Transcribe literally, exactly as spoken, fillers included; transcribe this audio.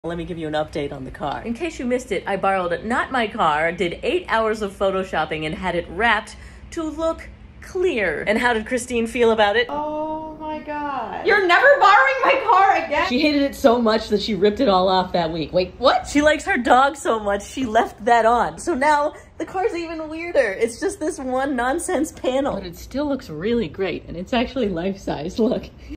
Let me give you an update on the car. In case you missed it, I borrowed not my car, did eight hours of photoshopping, and had it wrapped to look clear. And how did Christine feel about it? Oh my god. You're never borrowing my car again! She hated it so much that she ripped it all off that week. Wait, what? She likes her dog so much, she left that on. So now, the car's even weirder. It's just this one nonsense panel. But it still looks really great, and it's actually life-size, look.